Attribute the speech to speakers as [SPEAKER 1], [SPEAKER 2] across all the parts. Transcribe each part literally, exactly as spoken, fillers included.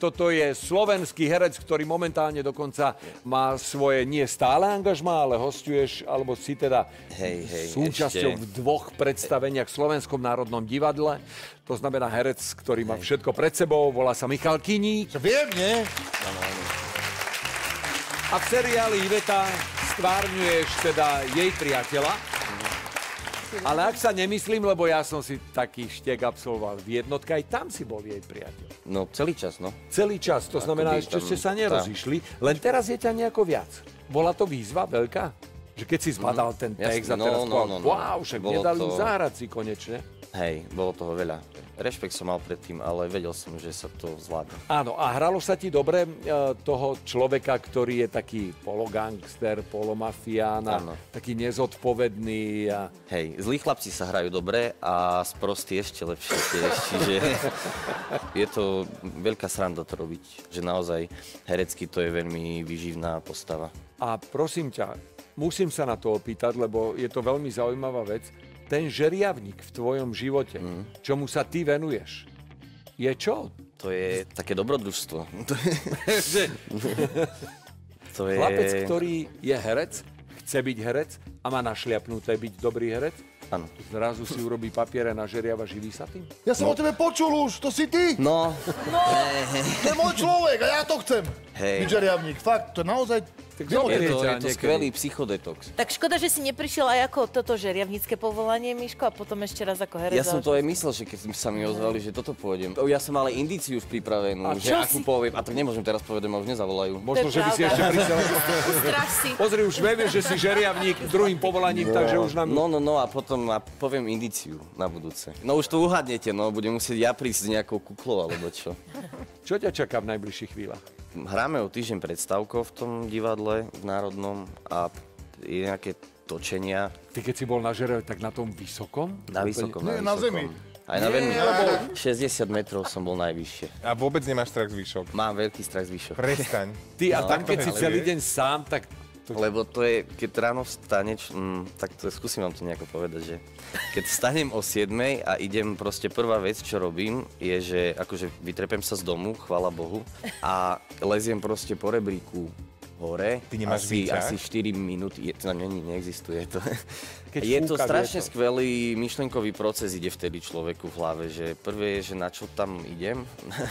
[SPEAKER 1] toto je slovenský herec, ktorý momentálne dokonca má svoje nie stále angažmá, ale hostuješ, alebo si teda
[SPEAKER 2] hej, hej,
[SPEAKER 1] súčasťou
[SPEAKER 2] ešte...
[SPEAKER 1] v dvoch predstaveniach v Slovenskom národnom divadle. To znamená herec, ktorý má všetko pred sebou, volá sa Michal Kyník.
[SPEAKER 3] Viem, nie?
[SPEAKER 1] A v seriáli Iveta stvárňuješ teda jej priateľa. Ale ak sa nemyslím, lebo ja som si taký štek absolvoval v jednotke, aj tam si bol jej priateľ.
[SPEAKER 2] No, celý čas, no.
[SPEAKER 1] Celý čas, to znamená, ešte ste sa nerozišli, len teraz je ťa nejako viac. Bola to výzva veľká? Že keď si zbadal ten text a teraz
[SPEAKER 2] no, no, no,
[SPEAKER 1] wow, však nedali to... zahrať si konečne.
[SPEAKER 2] Hej, bolo toho veľa. Rešpekt som mal predtým, ale vedel som, že sa to zvládne.
[SPEAKER 1] Áno, a hralo sa ti dobre toho človeka, ktorý je taký pologangster, polomafián a taký nezodpovedný. A...
[SPEAKER 2] Hej, zlí chlapci sa hrajú dobre a sprostí ešte lepšie tiež, čiže je to veľká sranda to robiť, že naozaj herecky to je veľmi výživná postava.
[SPEAKER 1] A prosím ťa, musím sa na to opýtať, lebo je to veľmi zaujímavá vec. Ten žeriavnik v tvojom živote, mm. čomu sa ty venuješ, je čo?
[SPEAKER 2] To je také dobrodružstvo. To je... to je...
[SPEAKER 1] Chlapec, ktorý je herec, chce byť herec a má našliapnuté byť dobrý herec,
[SPEAKER 2] áno.
[SPEAKER 1] Zrazu si urobí papiere na žeriava, živí sa tým?
[SPEAKER 3] Ja som no. o tebe počul už, to si ty?
[SPEAKER 2] No.
[SPEAKER 3] No, to je môj človek a ja to chcem.
[SPEAKER 2] Hej.
[SPEAKER 3] Byť žeriavník, fakt, to naozaj...
[SPEAKER 2] Je to, je to skvelý psychodetox.
[SPEAKER 4] Tak škoda, že si neprišiel aj ako toto žeriavnícke povolanie, Miško, a potom ešte raz ako herec.
[SPEAKER 2] Ja som to aj myslel, že keď sa mi ozvali, že toto pôjdem. Ja som mal indíciu už pripravenú,
[SPEAKER 4] a
[SPEAKER 2] že akú poviem. A tak nemôžem teraz povedať, ma už nezavolajú.
[SPEAKER 1] Možno, že by si ešte prišiel. Pozri, už vieme, že si žeriavník druhým povolaním, takže už nám...
[SPEAKER 2] No, no, no a potom a poviem indíciu na budúce. No už to uhadnete, no, budem musieť ja prísť s nejakou kuklou, alebo čo.
[SPEAKER 1] Čo ťa čaká v najbližších chvíľach?
[SPEAKER 2] Hráme o týždeň predstavkou v tom divadle v Národnom a je nejaké točenia.
[SPEAKER 1] Ty keď si bol na žeriave, tak na tom vysokom?
[SPEAKER 2] Na vysokom, na
[SPEAKER 3] vysokom. Na zemi.
[SPEAKER 2] Aj na veľmi. Lebo šesťdesiat metrov som bol najvyššie.
[SPEAKER 5] A vôbec nemáš strach z výšok?
[SPEAKER 2] Mám veľký strach z výšok.
[SPEAKER 5] Prestaň.
[SPEAKER 1] Ty a no, tam, keď si celý deň sám, tak...
[SPEAKER 2] To... Lebo to je, keď ráno vstaneš, mm, tak to, skúsim vám to nejako povedať, že keď vstanem o siedmej a idem, proste prvá vec, čo robím, je, že akože vytrepem sa z domu, chvála Bohu, a leziem proste po rebríku hore.
[SPEAKER 5] Ty nemáš
[SPEAKER 2] asi,
[SPEAKER 5] výťah?
[SPEAKER 2] asi štyri minúty, je, to na mňa neexistuje to.
[SPEAKER 1] Keď
[SPEAKER 2] je to
[SPEAKER 1] fúka
[SPEAKER 2] strašne
[SPEAKER 1] vietor.
[SPEAKER 2] skvelý myšlenkový proces ide vtedy človeku v hlave, že prvé je, že na čo tam idem,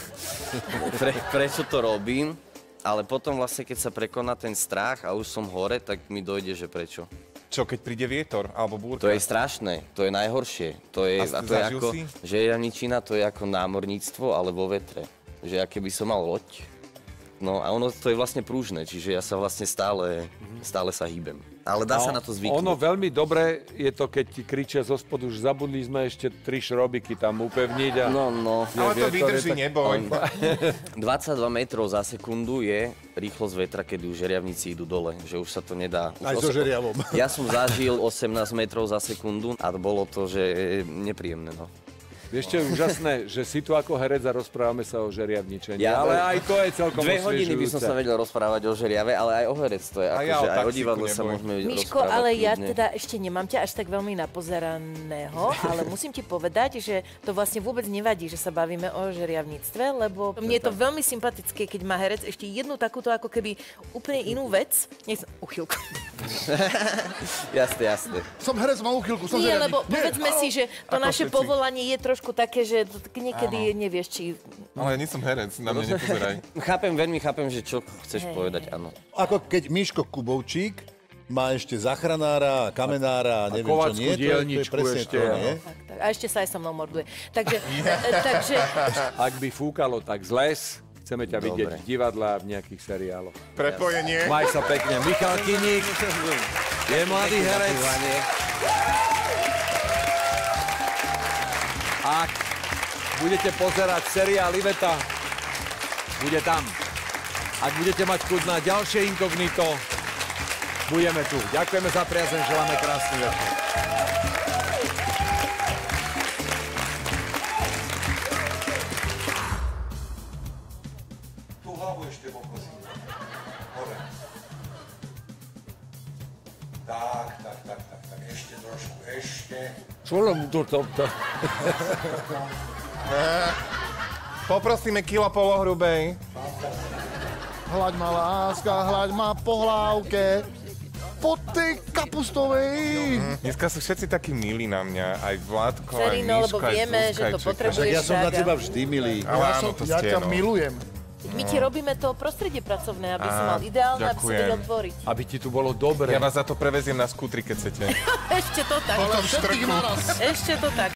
[SPEAKER 2] Pre, prečo to robím. Ale potom vlastne, keď sa prekoná ten strach a už som hore, tak mi dojde, že prečo.
[SPEAKER 5] Čo, keď príde vietor alebo búrka?
[SPEAKER 2] To je strašné, to je najhoršie. To je,
[SPEAKER 5] a,
[SPEAKER 2] a to je ako,
[SPEAKER 5] si?
[SPEAKER 2] žeriavničina, to je ako námorníctvo, ale vo vetre. Že aké by som mal loď. No a ono to je vlastne prúžne, čiže ja sa vlastne stále, stále sa hýbem. Ale dá
[SPEAKER 1] no,
[SPEAKER 2] sa na to zvyknúť.
[SPEAKER 1] Ono veľmi dobre je to, keď ti kričia zo spodu, už zabudli sme ešte tri šrobiky tam upevniť. A...
[SPEAKER 2] No, no.
[SPEAKER 5] Ale to vydrží,
[SPEAKER 1] tak...
[SPEAKER 5] neboj.
[SPEAKER 2] dvadsaťdva metrov za sekundu je rýchlosť vetra, keď už žeriavníci idú dole, že už sa to nedá.
[SPEAKER 3] Aj so žeriavom.
[SPEAKER 2] Ja som zažil osemnásť metrov za sekundu a bolo to, že nepríjemné, no.
[SPEAKER 1] Vieš, čo je úžasné, že si tu ako herec a rozprávame sa o žeriavničení,
[SPEAKER 2] ja,
[SPEAKER 1] ale aj to je celkom
[SPEAKER 2] Dve
[SPEAKER 1] osviežujúce.
[SPEAKER 2] hodiny by som sa vedel rozprávať o žeriave, ale aj o herectve, akože
[SPEAKER 5] ja
[SPEAKER 2] aj o divadle sa môžeme
[SPEAKER 4] Miško,
[SPEAKER 2] rozprávať.
[SPEAKER 4] ale ja
[SPEAKER 2] kľudne.
[SPEAKER 4] teda ešte nemám ťa až tak veľmi napozeraného, ale musím ti povedať, že to vlastne vôbec nevadí, že sa bavíme o žeriavníctve, lebo mne je to veľmi sympatické, keď má herec ešte jednu takúto ako keby úplne inú vec. Nech som uchylku.
[SPEAKER 2] Jasné, jasné.
[SPEAKER 3] Som herec, mám uchylku, som
[SPEAKER 4] Nie,
[SPEAKER 3] žeriavník.
[SPEAKER 4] lebo povedzme si, že to naše
[SPEAKER 5] všetci.
[SPEAKER 4] povolanie je trošku také, že niekedy nevieš, či...
[SPEAKER 5] Ale ja nie som herec, na mňa nepozeraj.
[SPEAKER 2] Chápem, veľmi chápem, že čo chceš
[SPEAKER 4] Hej.
[SPEAKER 2] povedať, áno.
[SPEAKER 3] Ako keď Miško Kubovčík má ešte zachranára, kamenára, neviem čo
[SPEAKER 1] kovackú
[SPEAKER 3] nie, to, to je
[SPEAKER 1] dielničku
[SPEAKER 3] presne
[SPEAKER 1] ešte,
[SPEAKER 3] to,
[SPEAKER 1] áno.
[SPEAKER 3] nie?
[SPEAKER 4] Tak, tak. A ešte sa aj so mnou morduje. Takže... takže...
[SPEAKER 1] Ak by fúkalo, tak zles. Chceme ťa
[SPEAKER 2] Dobre.
[SPEAKER 1] vidieť v divadle a v nejakých seriáloch.
[SPEAKER 5] Prepojenie.
[SPEAKER 1] Maj sa pekne. Michal Kyník je mladý herec. Ak budete pozerať seriál Iveta, bude tam. Ak budete mať chuť na ďalšie inkognito, budeme tu. Ďakujeme za priazeň, želáme krásny večer.
[SPEAKER 6] Tú hlavu ešte poprosím. Hore. Tak, tak, tak, tak, tak. Ešte trošku, ešte.
[SPEAKER 1] Čo len to to?
[SPEAKER 5] Poprosíme kilo polohrubej.
[SPEAKER 7] Hľaď ma láska, hľaď ma po hlávke. Po tej kapustovej.
[SPEAKER 5] Dneska sú všetci takí milí na mňa, aj Vládko, aj
[SPEAKER 4] Ferino, lebo
[SPEAKER 5] Miško, aj
[SPEAKER 4] vieme,
[SPEAKER 5] Zuzka,
[SPEAKER 4] že to
[SPEAKER 5] aj Čeka.
[SPEAKER 3] Však
[SPEAKER 4] potrebuješ
[SPEAKER 3] ja som na
[SPEAKER 4] tak.
[SPEAKER 3] teba vždy milý.
[SPEAKER 5] Ale
[SPEAKER 7] Ja,
[SPEAKER 5] áno,
[SPEAKER 7] som,
[SPEAKER 5] to
[SPEAKER 7] ja
[SPEAKER 5] ste,
[SPEAKER 7] ťa
[SPEAKER 5] no.
[SPEAKER 7] milujem.
[SPEAKER 4] My ti robíme to prostredie pracovné, aby si
[SPEAKER 5] Á,
[SPEAKER 4] mal ideálne, aby si
[SPEAKER 5] ďakujem.
[SPEAKER 4] vedel tvoriť.
[SPEAKER 1] Aby ti tu bolo dobre.
[SPEAKER 5] Ja vás za to preveziem na skútri, keď chcete.
[SPEAKER 4] Ešte to tak.
[SPEAKER 7] Ale všetkých naraz.
[SPEAKER 4] Ešte to tak.